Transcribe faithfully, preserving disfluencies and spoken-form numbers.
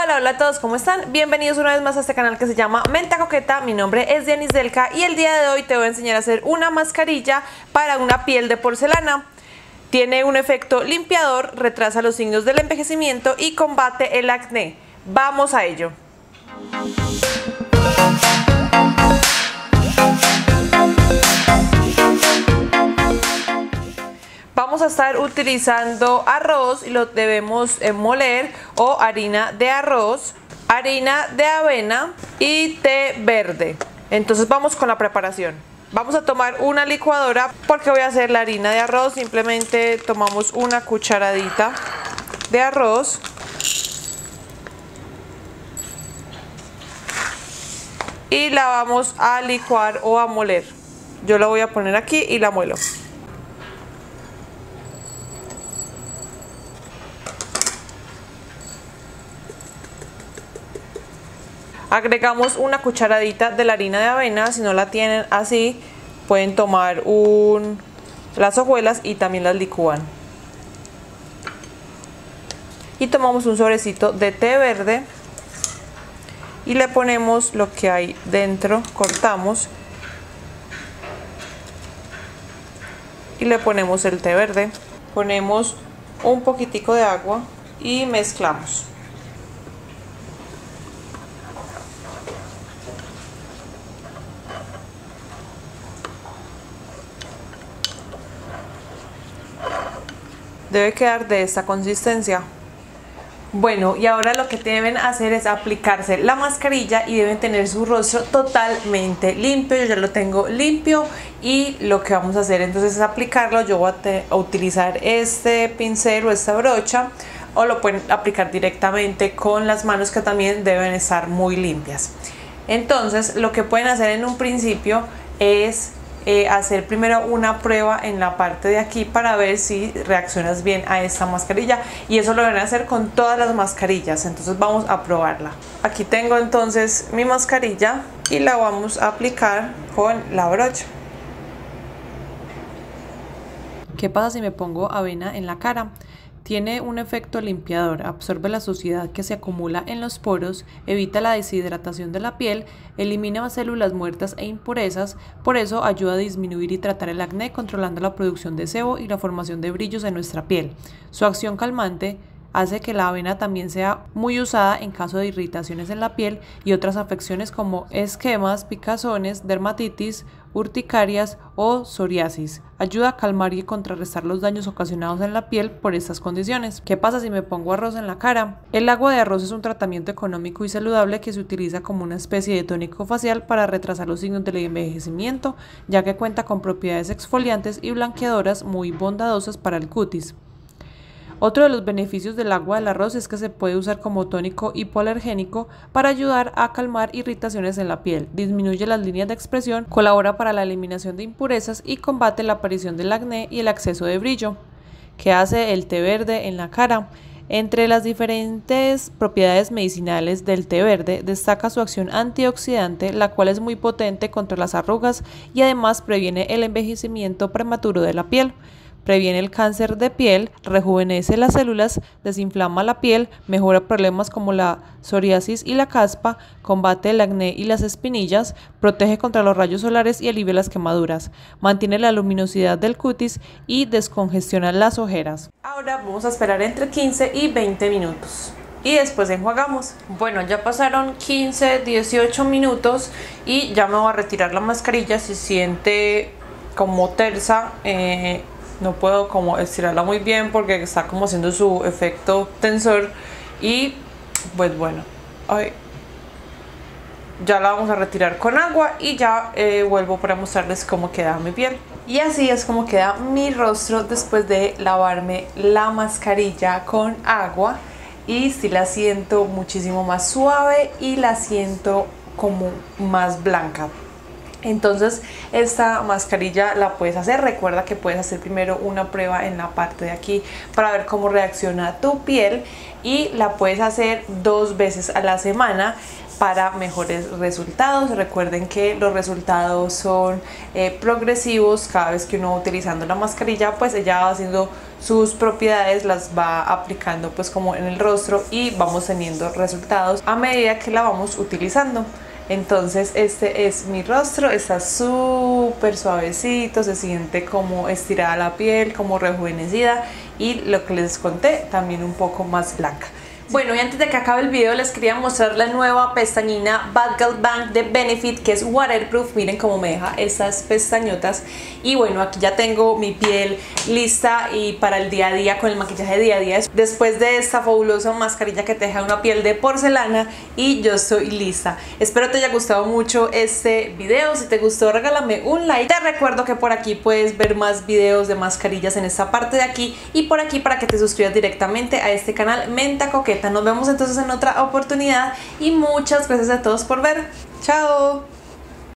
Hola, hola a todos, ¿cómo están? Bienvenidos una vez más a este canal que se llama Menta Coqueta. Mi nombre es Dianis Delca y el día de hoy te voy a enseñar a hacer una mascarilla para una piel de porcelana. Tiene un efecto limpiador, retrasa los signos del envejecimiento y combate el acné. Vamos a ello. Vamos a estar utilizando arroz y lo debemos moler, o harina de arroz, harina de avena y té verde. Entonces vamos con la preparación. Vamos a tomar una licuadora porque voy a hacer la harina de arroz. Simplemente tomamos una cucharadita de arroz y la vamos a licuar o a moler. Yo la voy a poner aquí y la muelo. Agregamos una cucharadita de la harina de avena. Si no la tienen así, pueden tomar un, las hojuelas y también las licúan. Y tomamos un sobrecito de té verde y le ponemos lo que hay dentro, cortamos y le ponemos el té verde. Ponemos un poquitico de agua y mezclamos. Debe quedar de esta consistencia. Bueno, y ahora lo que deben hacer es aplicarse la mascarilla y deben tener su rostro totalmente limpio. Yo ya lo tengo limpio y lo que vamos a hacer entonces es aplicarlo. Yo voy a, a utilizar este pincel o esta brocha, o lo pueden aplicar directamente con las manos, que también deben estar muy limpias. Entonces lo que pueden hacer en un principio es Eh, hacer primero una prueba en la parte de aquí para ver si reaccionas bien a esta mascarilla, y eso lo van a hacer con todas las mascarillas. Entonces vamos a probarla. Aquí tengo entonces mi mascarilla y la vamos a aplicar con la brocha. ¿Qué pasa si me pongo avena en la cara? Tiene un efecto limpiador, absorbe la suciedad que se acumula en los poros, evita la deshidratación de la piel, elimina células muertas e impurezas. Por eso ayuda a disminuir y tratar el acné, controlando la producción de sebo y la formación de brillos en nuestra piel. Su acción calmante hace que la avena también sea muy usada en caso de irritaciones en la piel y otras afecciones como esquemas, picazones, dermatitis, urticarias o psoriasis. Ayuda a calmar y contrarrestar los daños ocasionados en la piel por estas condiciones. ¿Qué pasa si me pongo arroz en la cara? El agua de arroz es un tratamiento económico y saludable que se utiliza como una especie de tónico facial para retrasar los signos del envejecimiento, ya que cuenta con propiedades exfoliantes y blanqueadoras muy bondadosas para el cutis. Otro de los beneficios del agua del arroz es que se puede usar como tónico hipoalergénico para ayudar a calmar irritaciones en la piel, disminuye las líneas de expresión, colabora para la eliminación de impurezas y combate la aparición del acné y el exceso de brillo. ¿Qué hace el té verde en la cara? Entre las diferentes propiedades medicinales del té verde destaca su acción antioxidante, la cual es muy potente contra las arrugas y además previene el envejecimiento prematuro de la piel. Previene el cáncer de piel, rejuvenece las células, desinflama la piel, mejora problemas como la psoriasis y la caspa, combate el acné y las espinillas, protege contra los rayos solares y alivia las quemaduras, mantiene la luminosidad del cutis y descongestiona las ojeras. Ahora vamos a esperar entre quince y veinte minutos y después enjuagamos. Bueno, ya pasaron quince, dieciocho minutos y ya me voy a retirar la mascarilla. Se siente como tersa, eh, no puedo como estirarla muy bien porque está como haciendo su efecto tensor. Y pues bueno, ay, ya la vamos a retirar con agua y ya eh, vuelvo para mostrarles cómo queda mi piel. Y así es como queda mi rostro después de lavarme la mascarilla con agua. Y sí la siento muchísimo más suave y la siento como más blanca. Entonces esta mascarilla la puedes hacer. Recuerda que puedes hacer primero una prueba en la parte de aquí para ver cómo reacciona tu piel, y la puedes hacer dos veces a la semana. para mejores resultados. Recuerden que los resultados son eh, progresivos. Cada vez que uno va utilizando la mascarilla, pues ella va haciendo sus propiedades, las va aplicando pues como en el rostro y vamos teniendo resultados a medida que la vamos utilizando. Entonces este es mi rostro, está súper suavecito, se siente como estirada la piel, como rejuvenecida y lo que les conté, también un poco más blanca. Bueno, y antes de que acabe el video les quería mostrar la nueva pestañina Bad Girl Bang de Benefit, que es waterproof. Miren cómo me deja estas pestañotas. Y bueno, aquí ya tengo mi piel lista y para el día a día, con el maquillaje de día a día, después de esta fabulosa mascarilla que te deja una piel de porcelana, y yo estoy lista. Espero te haya gustado mucho este video. Si te gustó, regálame un like. Te recuerdo que por aquí puedes ver más videos de mascarillas en esta parte de aquí, y por aquí para que te suscribas directamente a este canal Menta Coqueta. Nos vemos entonces en otra oportunidad y muchas gracias a todos por ver. ¡Chao!